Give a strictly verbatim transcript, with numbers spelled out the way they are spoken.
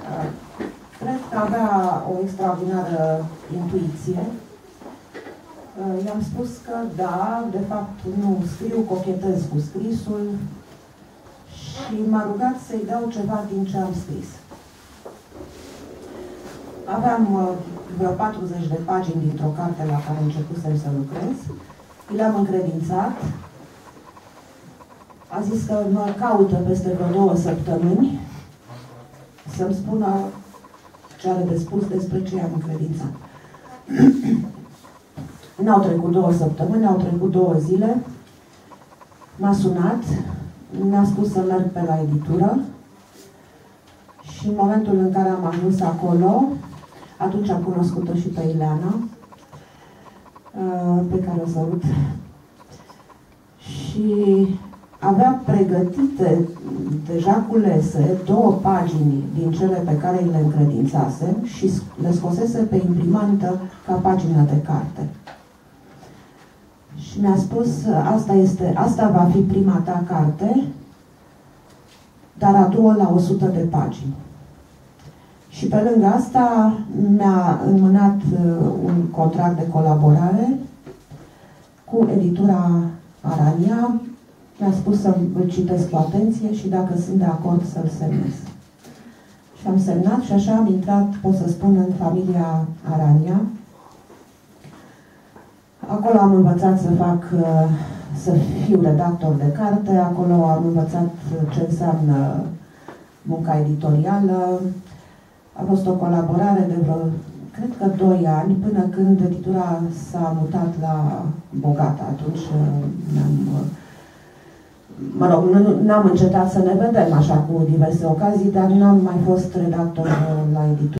Cred că avea o extraordinară intuiție. I-am spus că da, de fapt nu scriu, cochetez cu scrisul și m-a rugat să-i dau ceva din ce am scris. Aveam vreo patruzeci de pagini dintr-o carte la care începusem să lucrez. I le-am încredințat. A zis că mă caută peste vreo două săptămâni să-mi spună ce are de spus despre ce i-am încredințat. N-au trecut două săptămâni, au trecut două zile. M-a sunat, mi-a spus să merg pe la editură și în momentul în care am ajuns acolo, atunci am cunoscut-o și pe Ileana, pe care o salut, și avea pregătite, deja culese, două pagini din cele pe care le încredințasem și le scosese pe imprimantă ca pagină de carte. Și mi-a spus, asta, este, asta va fi prima ta carte, dar a doua la o sută de pagini. Și pe lângă asta mi-a înmânat un contract de colaborare cu editura Arania. Mi-a spus să îl citesc cu atenție și dacă sunt de acord să-l semnez. Și am semnat și așa am intrat, pot să spun, în familia Arania. Acolo am învățat să fac, să fiu redactor de carte, acolo am învățat ce înseamnă munca editorială. A fost o colaborare de vreo, cred că doi ani, până când editura s-a mutat la Bogata. Atunci ne-am, mă rog, n-am încetat să ne vedem așa cu diverse ocazii, dar n-am mai fost redactor la editură.